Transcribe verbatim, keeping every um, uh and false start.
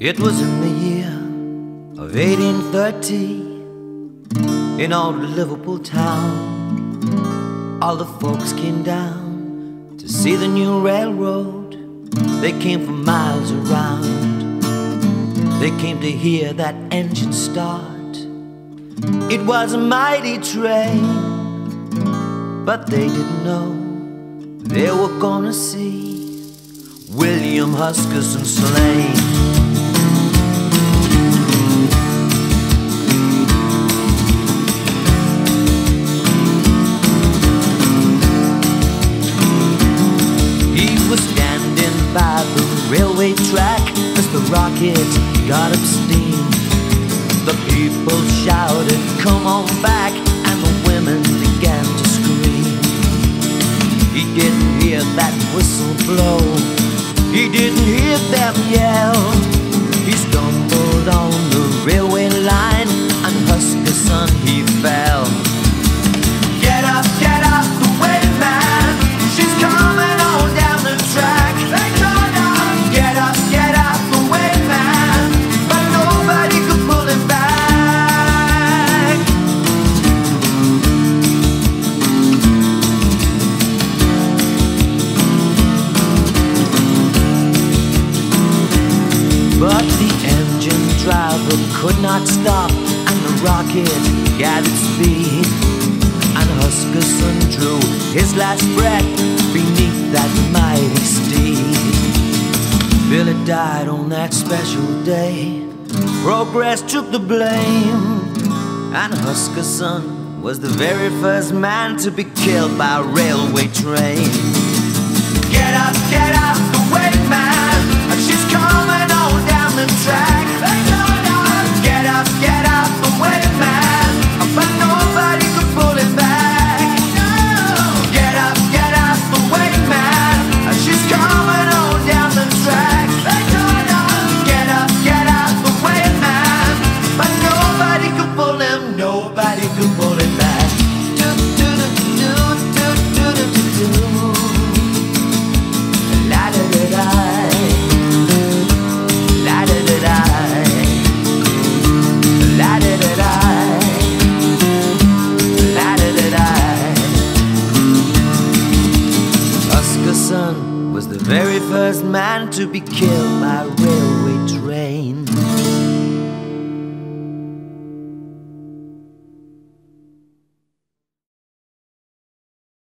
It was in the year of eighteen thirty, in old Liverpool town. All the folks came down to see the new railroad. They came from miles around. They came to hear that engine start. It was a mighty train, but they didn't know they were gonna see William Huskisson slain. He was standing by the railway track as the rocket got up steam. The people shouted, "Come on back," and the women began to scream. He didn't hear that whistle blow, he didn't hear them yell. He stumbled on the railway line, and Huskisson he fell. Get up, get up the way, man, she's coming on down the track. Get up, get up the way, man, but nobody could pull him back. But the engine driver could not stop, and the rocket gathered speed, and Huskisson drew his last breath beneath that mighty steed. Billy died on that special day. Progress took the blame, and Huskisson was the very first man to be killed by a railway train. Get up, get up the way, man, she's coming on down the track. Get up, get up the way, man, but nobody could pull him back. Get up, get up the way, man, she's coming on down the track. Get up, get up the way, man, but nobody could pull him, nobody could pull him back. Do, do, do, do, do, do, do, do, do. La da da da, la da da da, la da da da, la da da da. Huskisson was the very first man to be killed